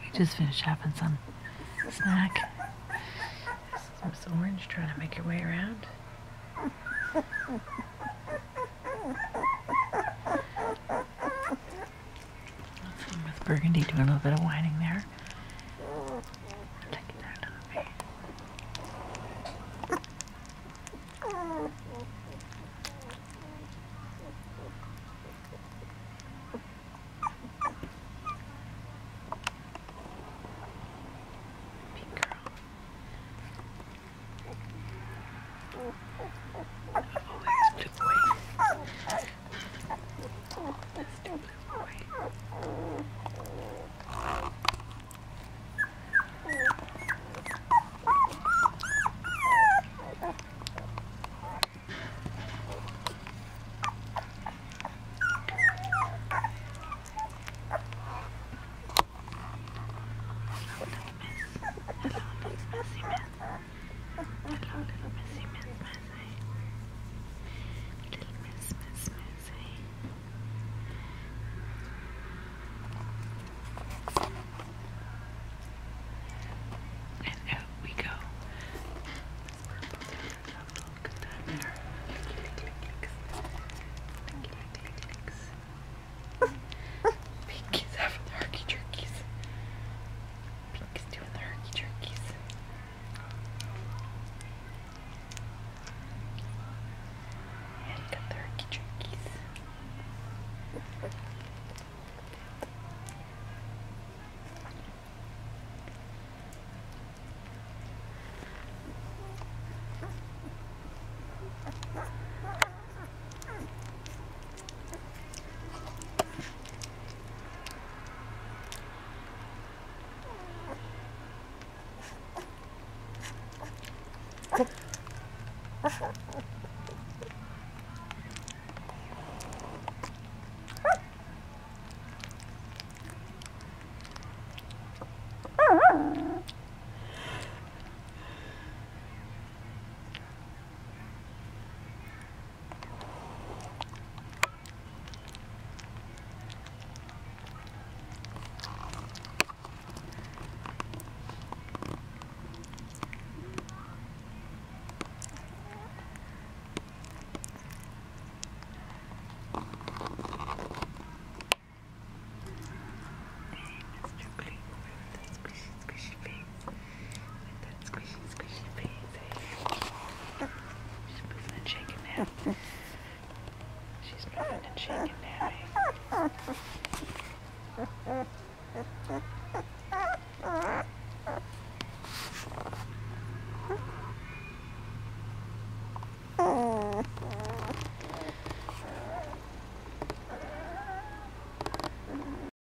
We just finished having some snack. This is Miss Orange trying to make her way around. That's fun with Burgundy doing a little bit of whining there. Look at that little baby. Big girl. Oh, there's Blue Boy. Let's do Blue Boy. Hello, little messy miss. Hello, little messy miss. Little miss. And out we go. Look at that there. Pinky's having the herky jerkies. Pinky's doing the herky jerkies. Yeah, you got the herky jerkies. She's moving and shaking now.